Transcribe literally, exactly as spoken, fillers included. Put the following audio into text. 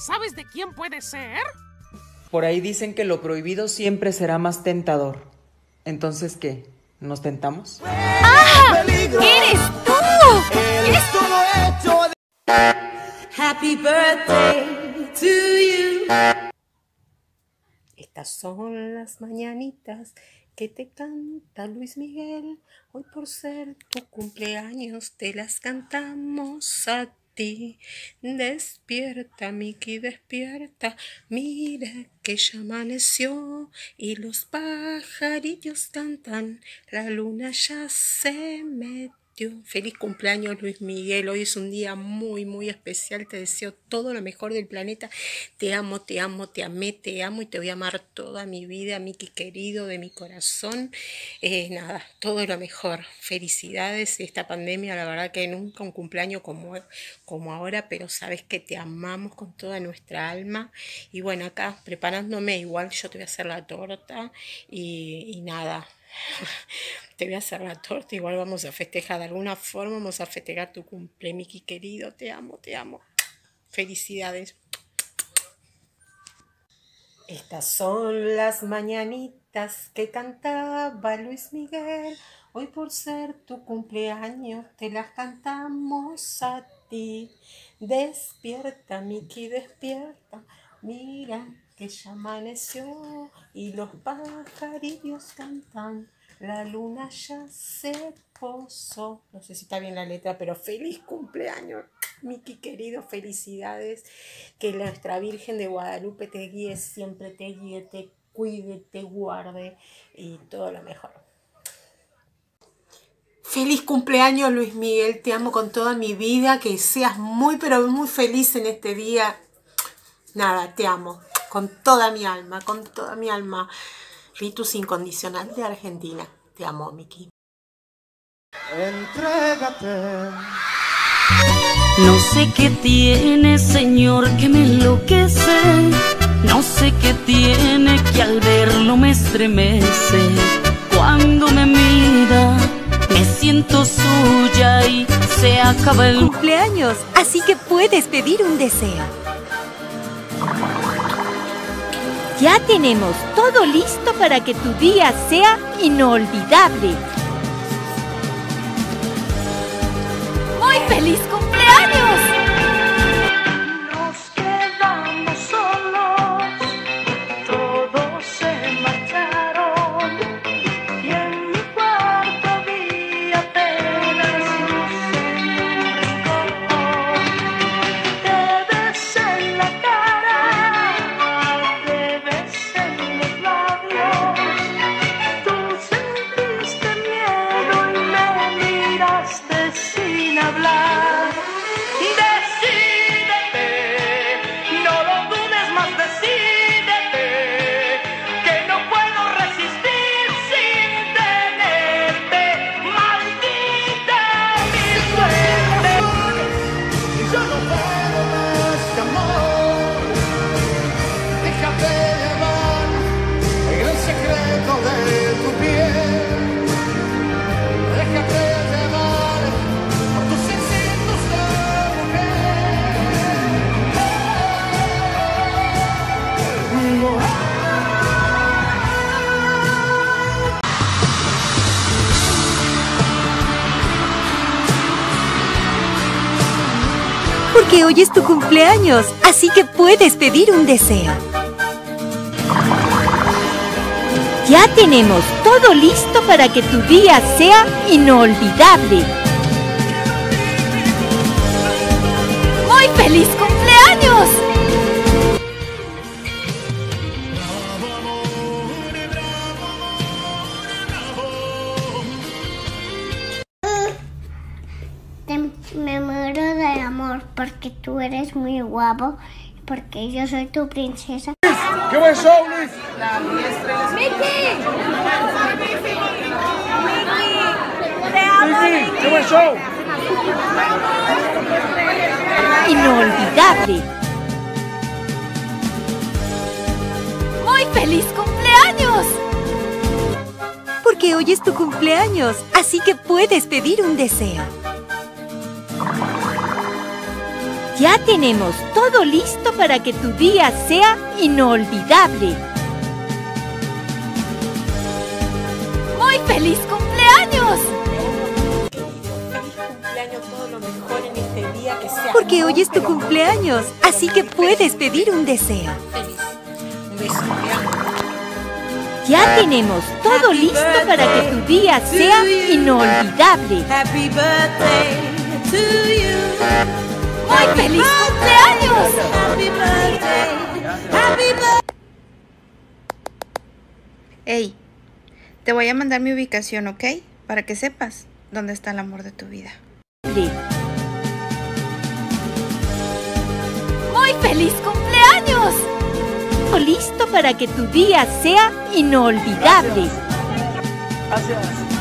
¿Sabes de quién puede ser? Por ahí dicen que lo prohibido siempre será más tentador. Entonces, ¿qué? ¿Nos tentamos? ¡Ah! ¡Eres tú! ¡Eres todo hecho de... Happy birthday to you. Estas son las mañanitas que te canta Luis Miguel. Hoy por ser tu cumpleaños te las cantamos a ti. Despierta, Miki, despierta. Mira que ya amaneció y los pajarillos cantan. La luna ya se metió. Feliz cumpleaños, Luis Miguel. Hoy es un día muy, muy especial. Te deseo todo lo mejor del planeta. Te amo, te amo, te amé, te amo y te voy a amar toda mi vida, Miki querido, de mi corazón. Eh, nada, todo lo mejor. Felicidades. Esta pandemia, la verdad que nunca un cumpleaños como, como ahora, pero sabes que te amamos con toda nuestra alma. Y bueno, acá preparándome, igual yo te voy a hacer la torta y, y nada. Te voy a hacer la torta, igual vamos a festejar de alguna forma, vamos a festejar tu cumple, Miki querido, te amo, te amo. Felicidades. Estas son las mañanitas que cantaba Luis Miguel. Hoy por ser tu cumpleaños te las cantamos a ti. Despierta, Miki, despierta. Mira que ya amaneció y los pajarillos cantan. La luna ya se posó. No sé si está bien la letra, pero feliz cumpleaños, Miki querido, felicidades. Que nuestra Virgen de Guadalupe te guíe, siempre te guíe, te cuide, te guarde y todo lo mejor. Feliz cumpleaños, Luis Miguel, te amo con toda mi vida, que seas muy pero muy feliz en este día. Nada, te amo, con toda mi alma, con toda mi alma. Ritus incondicional de Argentina. Te amo, Miki. Entrégate. No sé qué tiene, Señor, que me enloquece. No sé qué tiene que al verlo me estremece. Cuando me mira, me siento suya y se acaba el cumpleaños, así que puedes pedir un deseo. Ya tenemos todo listo para que tu día sea inolvidable. ¡Muy feliz cumpleaños! Nos quedamos solos, todos se marcharon y en mi cuarto había apenas luz en un rincón. Te besé en la cara, te besé en los labios, tú sentiste miedo y me miraste sin hablar. Decídete, no lo dudes más, decídete, que no puedo resistir sin tenerte. Maldita mi suerte. Yo no puedo más que amor. Déjate llevar en el secreto de tu piel. Déjate llevar por tus instintos de mujer. Porque hoy es tu cumpleaños, así que puedes pedir un deseo. Ya tenemos todo listo para que tu día sea inolvidable. ¡Muy feliz cumpleaños! Te- me muero de amor porque tú eres muy guapo, porque yo soy tu princesa. ¡Qué buen show, Luis! ¡Miki! ¡Miki! ¡Qué buen show! Inolvidable. ¡Muy feliz cumpleaños! Porque hoy es tu cumpleaños, así que puedes pedir un deseo. Ya tenemos todo listo para que tu día sea inolvidable. ¡Muy feliz cumpleaños! Feliz cumpleaños, todo lo mejor en este día, que sea. Porque hoy es tu cumpleaños, así que puedes pedir un deseo. Feliz. Un beso, te amo. Ya tenemos todo listo para que tu día sea inolvidable. Happy birthday to you. ¡Muy feliz cumpleaños! Happy birthday. Happy birthday. Hey, te voy a mandar mi ubicación, ¿ok? Para que sepas dónde está el amor de tu vida. ¡Muy feliz cumpleaños! Listo para que tu día sea inolvidable. Gracias.